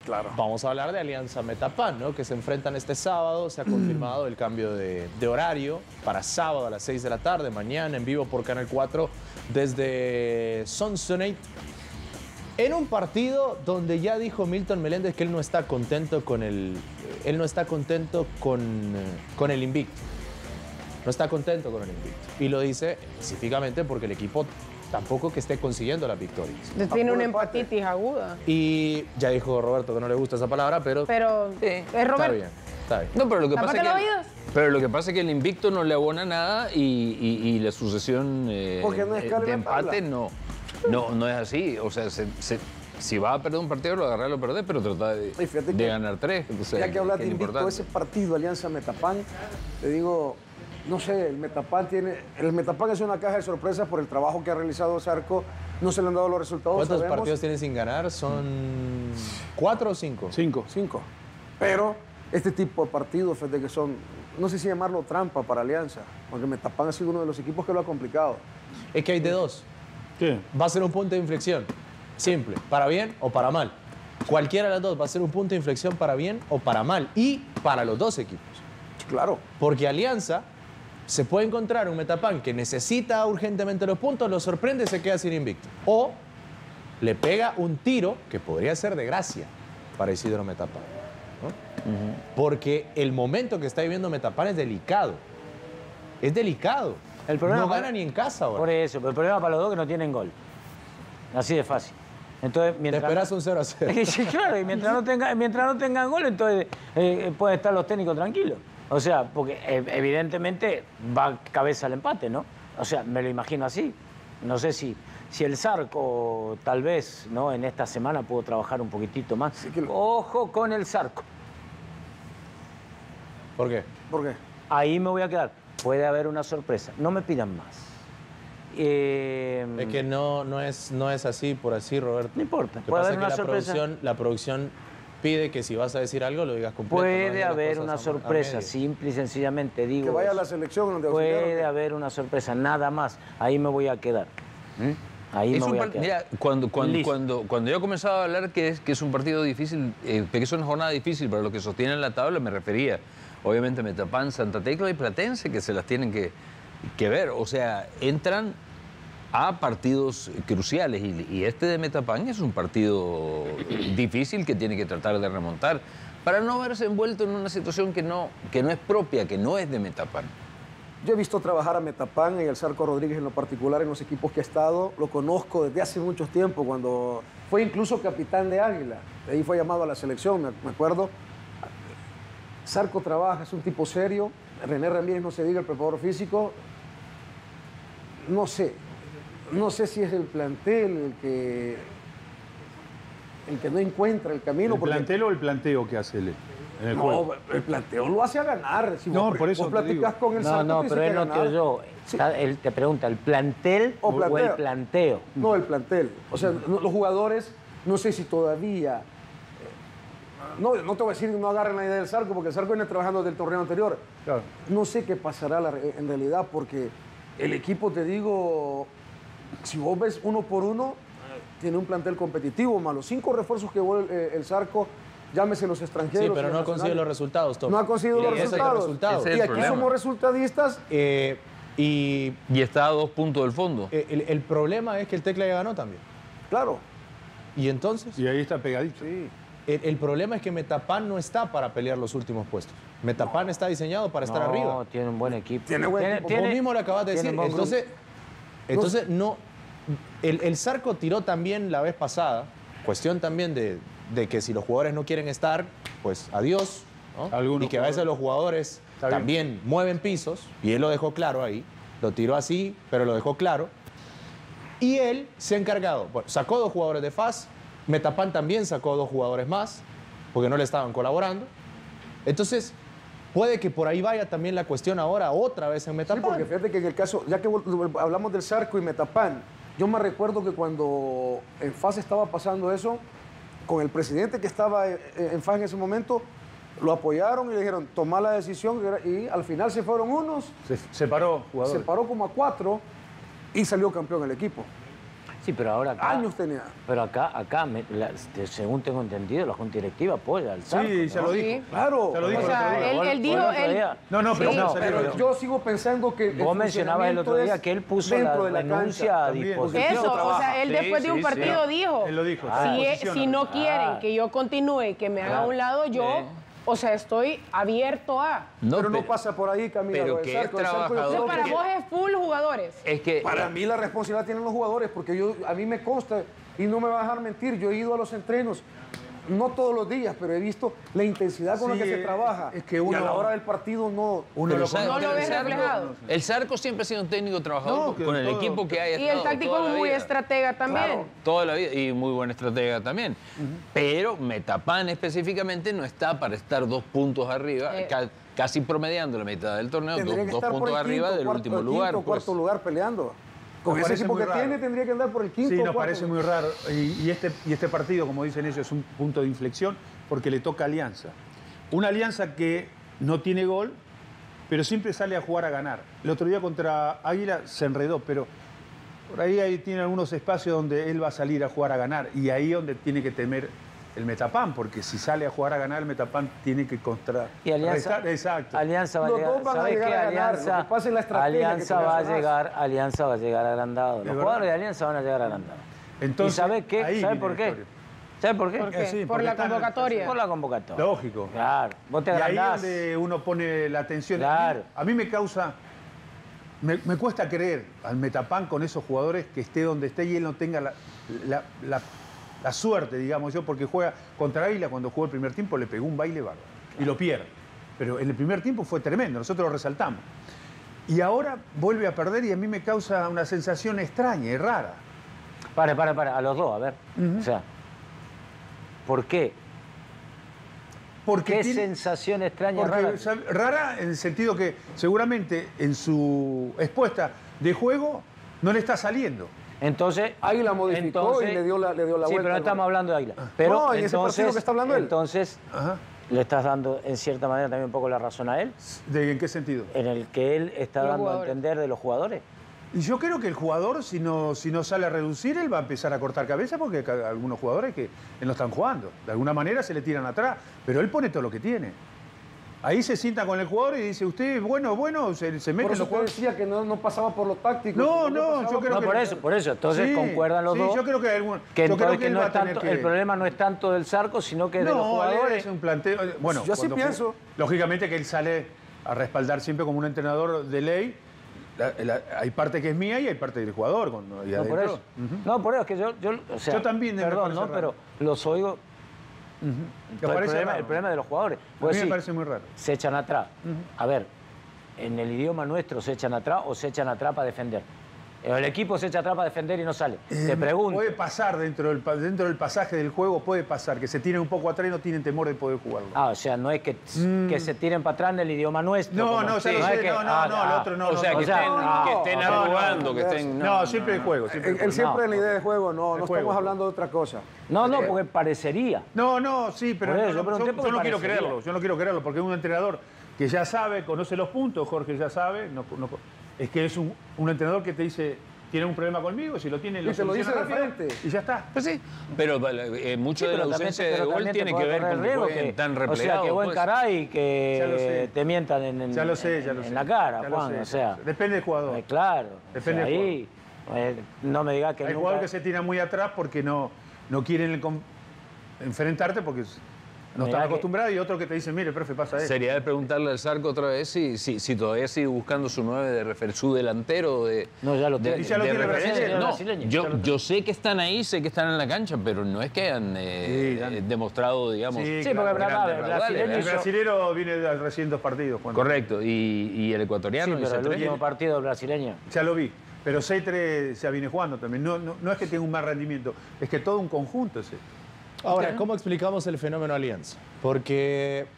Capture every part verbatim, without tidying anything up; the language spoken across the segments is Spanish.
Claro. Vamos a hablar de Alianza Metapan, ¿no? Que se enfrentan este sábado. Se ha confirmado el cambio de, de horario para sábado a las seis de la tarde, mañana en vivo por Canal cuatro desde Sonsonate. En un partido donde ya dijo Milton Meléndez que él no está contento con el, él no está contento con, con el invicto. No está contento con el invicto. Y lo dice específicamente porque el equipo tampoco que esté consiguiendo las victorias. Tiene una empatitis aguda. Y ya dijo Roberto que no le gusta esa palabra, pero... Pero Sí. es Roberto. Está bien, está bien. No, pero lo que pasa Tápate es los que... oídos. Pero lo que pasa es que el invicto no le abona nada y, y, y la sucesión eh, Porque no escala de la empate tabla. no, no, no es así. O sea, se, se, si va a perder un partido, lo agarrar lo perder, pero trata de, Y fíjate de que- ganar tres. O sea, Ya que hablas que de es invicto, importante. ese partido Alianza Metapan, te digo, no sé, el Metapan tiene... El Metapan es una caja de sorpresas por el trabajo que ha realizado Zarco. No se le han dado los resultados, ¿Cuántos sabemos. partidos tiene sin ganar? ¿Son cuatro o cinco? Cinco. Cinco. Pero este tipo de partidos, fíjate que son, no sé si llamarlo trampa para Alianza, porque Metapan ha sido uno de los equipos que lo ha complicado. Es que hay de dos. ¿Qué? Va a ser un punto de inflexión. Simple. Para bien o para mal. Cualquiera de las dos va a ser un punto de inflexión para bien o para mal. Y para los dos equipos. Claro. Porque Alianza se puede encontrar un Metapan que necesita urgentemente los puntos, lo sorprende y se queda sin invicto. O le pega un tiro que podría ser de gracia para Isidro Metapan, ¿no? Uh-huh. Porque el momento que está viviendo Metapan es delicado. Es delicado. El problema no para- gana ni en casa ahora. Por eso, pero el problema para los dos es que no tienen gol. Así de fácil. Entonces, Te mientras... esperas un cero a cero. Sí, claro, y mientras no, tenga, mientras no tengan gol, entonces eh, pueden estar los técnicos tranquilos. O sea, porque eh, evidentemente va cabeza al empate, ¿no? O sea, me lo imagino así. No sé si, si el Zarco tal vez, ¿no? En esta semana pudo trabajar un poquitito más. que lo- Ojo con el Zarco. ¿Por qué? ¿Por qué? Ahí me voy a quedar. Puede haber una sorpresa. No me pidan más. Eh, Es que no, no, es, no es así por así, Roberto. No importa, Lo que puede pasa haber es que una la sorpresa. producción, la producción pide que si vas a decir algo lo digas completo. no Puede digas las haber cosas una a- a sorpresa, medias. simple y sencillamente digo. Que vaya a eso. la selección donde auxiliaron. Puede haber una sorpresa, nada más. Ahí me voy a quedar. ¿Mm? Ahí Es me un voy a par- quedar. Mira, cuando, cuando, Listo. cuando, cuando yo comenzaba a hablar que es, que es un partido difícil, eh, que es una jornada difícil para los que sostienen la tabla, me refería, obviamente, Metapan, Santa Tecla y Platense, que se las tienen que, que ver. O sea, entran a partidos cruciales y, y este de Metapan es un partido difícil que tiene que tratar de remontar para no verse envuelto en una situación que no, que no es propia, que no es de Metapan. Yo he visto trabajar a Metapan y al Zarco Rodríguez en lo particular en los equipos que ha estado. Lo conozco desde hace mucho tiempo, cuando fue incluso capitán de Águila. De ahí fue llamado a la selección, me, me acuerdo. Zarco trabaja, es un tipo serio. René Ramírez, no se diga, el preparador físico. No sé, no sé si es el plantel el que, el que no encuentra el camino. ¿El porque- plantel o el planteo que hace él en el No, juego? el planteo lo hace a ganar. Si No, vos, por eso vos te platicás digo. con el No, Zarco, no, te dice pero que él no ganar. te oyó. Sí. Está- Él te pregunta, ¿el plantel O o, planteo. el planteo? No, el plantel. O sea, no- los jugadores, no sé si todavía... eh, No, no te voy a decir que no agarren la idea del Zarco, porque el Zarco viene trabajando desde el torneo anterior. Claro. No sé qué pasará la- en realidad, porque el equipo, te digo, si vos ves uno por uno, tiene un plantel competitivo, más los cinco refuerzos que llevó el, el Zarco, llámese los extranjeros. Sí, pero los no consigue nacionales. los resultados, Tom. No ha conseguido Y los ese es el resultados. resultado. Ese es Y el aquí problema. somos resultadistas. Eh, y Y está a dos puntos del fondo. eh, el, el problema es que el Tecla ya ganó también. Claro. Y entonces, Y ahí está pegadito. Sí. el, el problema es que Metapan no está para pelear los últimos puestos. Metapan está diseñado para estar no, arriba. tiene un buen equipo. Tiene buen equipo. Vos mismo lo acabas de tiene decir. buen grupo. Entonces, entonces no. El, el Zarco tiró también la vez pasada, cuestión también de, de que si los jugadores no quieren estar, pues adiós, ¿no? Algunos Y que a veces los jugadores Está bien. también mueven pisos, y él lo dejó claro ahí, lo tiró así, pero lo dejó claro. Y él se ha encargado, bueno, sacó dos jugadores de F A S, Metapan también sacó dos jugadores más, porque no le estaban colaborando. Entonces, puede que por ahí vaya también la cuestión ahora, otra vez en Sí, Metapan. porque fíjate que en el caso, ya que vol- hablamos del Zarco y Metapan, yo me recuerdo que cuando en F A S estaba pasando eso, con el presidente que estaba en en F A S en ese momento, lo apoyaron y le dijeron, toma la decisión, y al final se fueron unos, Se separó se jugadores. paró como a cuatro y salió campeón el equipo. Sí, pero ahora acá... Años tenía. Pero acá, acá me- la- este, según tengo entendido, la Junta Directiva apoya al Zarco, Sí, ya ¿no? lo Sí. dijo. Claro. Ya lo dijo O el sea, otro día. él, Fue- él fue dijo... el otro él- día. No, no, pero Sí, no, Pero salió. yo sigo pensando que el Vos mencionabas el otro funcionamiento día es que él puso la dentro de la renuncia cancha a también. disposición. Eso, o trabaja. sea, él Sí, después de un sí, partido sí. dijo, Él lo dijo. Ah, si, se e- posiciona. si no quieren Ah. que yo continúe y que me haga a un lado, yo, o sea, estoy abierto a... No, pero no pero- pasa por ahí, Camila. pero lo del que es Zarco. El Zarco yo trabajador, creo Entonces, que- para vos es full jugadores. Es que Para mí la responsabilidad tienen los jugadores, porque yo, a mí me consta, y no me va a dejar mentir, yo he ido a los entrenos, no todos los días, pero he visto la intensidad con Sí, la que se trabaja. es que y uno- a la hora del partido no... Uno Pero lo ¿sabes? No conoce. lo ves El Zarco- reflejado. El Zarco siempre ha sido un técnico trabajador No, que con el todo- equipo que haya Y el estado táctico toda es la muy vida. estratega también. Claro. Toda la vida y muy buen estratega también. Pero Metapan específicamente no está para estar dos puntos arriba, Eh. ca- casi promediando la mitad del torneo, Tendría dos, que dos estar por puntos el arriba quinto, del cuarto, último quinto, lugar. pues. cuarto lugar peleando. Con Me ese parece equipo muy que raro. tiene tendría que andar por el quinto. Sí, nos cuarto parece muy lugar. raro. Y, y este, y este partido, como dicen ellos, es un punto de inflexión porque le toca Alianza. Una Alianza que no tiene gol, pero siempre sale a jugar a ganar. El otro día contra Águila se enredó, pero por ahí, ahí tiene algunos espacios donde él va a salir a jugar a ganar. Y ahí es donde tiene que temer el Metapan, porque si sale a jugar a ganar, el Metapan tiene que contra. Y Alianza, restar- Exacto. Alianza va a Los llegar. dos van a ¿Sabes llegar qué? a ganar, Alianza, lo que pasa es la estrategia Alianza que va a tenés. llegar, Alianza va a llegar agrandado. Los verdad. jugadores de Alianza van a llegar agrandados. Entonces, ¿Y sabe qué? ahí ¿Sabe viene por la qué? historia. ¿Sabe por qué? ¿Por qué? sí, Por porque la están- convocatoria. Por la convocatoria. Lógico. Claro. Vos te Y ahí es agrandás. donde uno pone la atención. Claro. A mí me causa, me, me cuesta creer al Metapan con esos jugadores que esté donde esté y él no tenga la, la- la- la suerte, digamos yo, porque juega contra Águila, cuando jugó el primer tiempo le pegó un baile bárbaro y lo pierde. Pero en el primer tiempo fue tremendo, nosotros lo resaltamos. Y ahora vuelve a perder y a mí me causa una sensación extraña y rara. Para, para, para, a los dos, a ver. O sea, ¿por qué? Porque ¿Qué tiene- sensación extraña Porque, rara? ¿sabe? Rara en el sentido que seguramente en su expuesta de juego no le está saliendo. Entonces, Águila modificó y le dio la- le dio la sí, vuelta pero no al estamos gol. hablando de Águila. Pero No, en ese entonces, partido que está hablando él. Entonces, Ajá. le estás dando en cierta manera también un poco la razón a él, ¿De, ¿En qué sentido? en el que él está Los dando jugadores. a entender de los jugadores. Y yo creo que el jugador, si no, si no sale a reducir, él va a empezar a cortar cabeza porque hay algunos jugadores que no están jugando. De alguna manera se le tiran atrás, pero él pone todo lo que tiene. Ahí se sienta con el jugador y dice, usted, bueno, bueno, se, se mete Por en eso los te jugadores. decía que no, no pasaba por lo táctico. No, sino que no, pasaba yo creo No, que... por eso, por eso. Entonces Sí, concuerdan los sí, dos. yo creo que, algún, Que, yo creo entonces que él no va es a tener tanto, que... el problema no es tanto del Zarco, sino que de los No, él jugadores. es un planteo... Bueno, Yo así cuando pienso. juega- lógicamente que él sale a respaldar siempre como un entrenador de ley. La- la- hay parte que es mía y hay parte del jugador. Cuando, y No, por adentro. eso. No, por eso es que yo, yo, o sea, Yo también me perdón, parece ¿no? raro. Pero los oigo. ¿Te el, parece problema, raro? el problema de los jugadores. A Pues mí me sí, parece muy raro. se echan atrás. A ver, en el idioma nuestro se echan atrás o se echan atrás para defender. El equipo se echa atrás para defender y no sale. Te Eh, pregunto. Puede pasar dentro del, pa- dentro del pasaje del juego, puede pasar que se tiren un poco atrás y no tienen temor de poder jugarlo. Ah, o sea, no es que, que se tiren para atrás en el idioma nuestro. No, como- no, ya lo es sé, que- no, no, ah, no, el ah, otro no, o sea, no, que o sea, estén, no, que estén no, no, arrugando, que no, estén... No, siempre el juego. Siempre el Él, él juego. siempre No. en la idea de juego, no, no El estamos juego. hablando de otra cosa. No, no, porque parecería. No, no, sí, pero Por eso, no, yo no, pregunté yo, porque yo no quiero parecería. creerlo, yo no quiero creerlo, porque es un entrenador que ya sabe, conoce los puntos, Jorge ya sabe, no, no- es que es un, un entrenador que te dice, tiene un problema conmigo, si lo tiene, Y te lo dice soluciona de rápido, frente. y ya está. Pues sí, pero eh, mucho Sí, de la pero también ausencia te- de pero gol también te tiene que puede ver correr con el que riesgo jueguen que- tan O sea, replegados. que buen pues. caray Ya lo que sé. te mientan en, en- Ya lo sé, en- ya lo en sé. la cara, Ya lo Juan. sé, O ya sea, lo sé. Depende del jugador. eh, claro. Depende o sea, del ahí eh, no me digas que Hay nunca... jugadores que se tiran muy atrás porque no, no quieren el com- enfrentarte porque no Mirá están que- acostumbrados y otros que te dicen, mire, profe, pasa esto. Sería de preguntarle al Zarco otra vez si, si, si todavía sigue buscando su nueve de refer, su delantero de. No, ya lo de- tiene. Y ya lo de tiene referencia. brasileño, No, brasileño. yo, yo sé que están ahí, sé que están en la cancha, pero no es que hayan eh, Sí, dan- eh, demostrado, digamos. Sí, Sí, claro, porque grandes brava, el raudales, brasileño El hizo- brasilero viene de recién dos partidos. Juan. Correcto, y, y el Sí, ecuatoriano hizo pero el tres. último partido del brasileño. Ya lo vi. Pero Seitre ya viene jugando también. No, no, no es que tenga un mal rendimiento, es que todo un conjunto es esto. Ahora, ¿cómo explicamos el fenómeno Alianza? Porque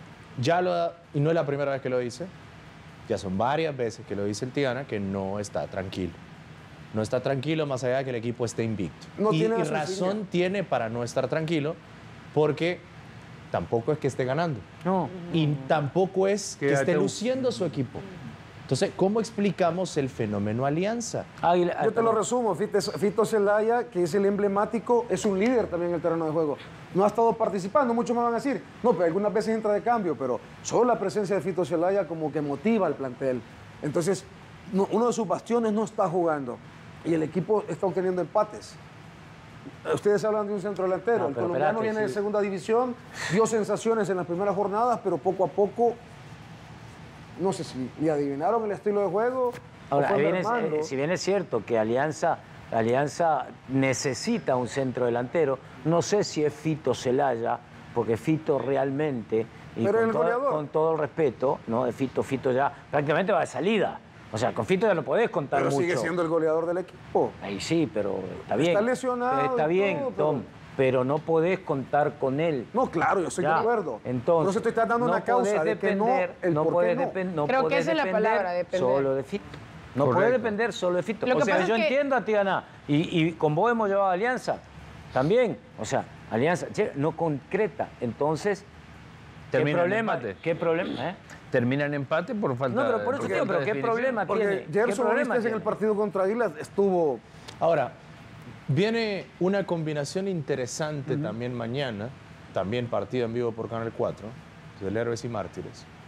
ya lo, y no es la primera vez que lo dice, ya son varias veces que lo dice el Tigana, que no está tranquilo. No está tranquilo más allá de que el equipo esté invicto. No y tiene y la sencilla. razón tiene para no estar tranquilo, porque tampoco es que esté ganando. No. Y tampoco es Que que esté te- luciendo su equipo. Entonces, ¿cómo explicamos el fenómeno Alianza? Águila, Yo te lo resumo, Fito, Fito Zelaya, que es el emblemático, es un líder también en el terreno de juego. No ha estado participando, muchos me van a decir, no, pero algunas veces entra de cambio, pero solo la presencia de Fito Zelaya como que motiva al plantel. Entonces, no, uno de sus bastiones no está jugando y el equipo está obteniendo empates. Ustedes hablan de un centro delantero, No, el pero colombiano espérate, viene de sí. segunda división, dio sensaciones en las primeras jornadas, pero poco a poco, no sé si le adivinaron el estilo de juego. Ahora, o fue bien es- mermando. eh, si bien es cierto que Alianza, Alianza necesita un centro delantero, no sé si es Fito Zelaya, porque Fito realmente, y Pero con, el todo, goleador. con todo el respeto, ¿no? De Fito, Fito ya prácticamente va de salida. O sea, con Fito ya no podés contar Pero mucho. sigue siendo el goleador del equipo. Ahí sí, pero está bien. Está lesionado Está y bien, todo, pero- Tom, pero no podés contar con él. No, claro, yo estoy Ya, de acuerdo. Entonces, no se estoy tratando no una causa podés de que no, depender, el no por qué podés no. depen- no Creo que podés esa es la depender palabra, depender. Solo de Fito. No Correcto. puede depender solo de Fito. Lo O que sea, pasa yo es que- entiendo a Tiana. Y, y con vos hemos llevado Alianza también. O sea, Alianza che, no concreta. Entonces, ¿qué Termina en problema? empate. ¿Qué problema? eh? Termina en empate por falta No, pero por eso por te digo, falta pero de ¿qué definición. problema Porque tiene? ¿Qué Gerson problema Benítez en el tiene? partido contra Águilas estuvo... Ahora, viene una combinación interesante también mañana, también partido en vivo por Canal cuatro, del Héroes y Mártires.